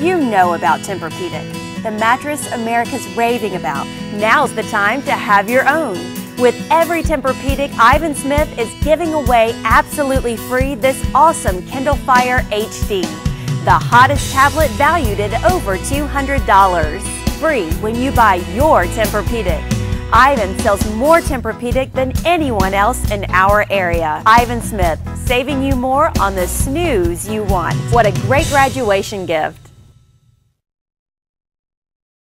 You know about Tempur-Pedic, the mattress America's raving about. Now's the time to have your own. With every Tempur-Pedic, Ivan Smith is giving away absolutely free this awesome Kindle Fire HD, the hottest tablet valued at over $200. Free when you buy your Tempur-Pedic. Ivan sells more Tempur-Pedic than anyone else in our area. Ivan Smith, saving you more on the snooze you want. What a great graduation gift.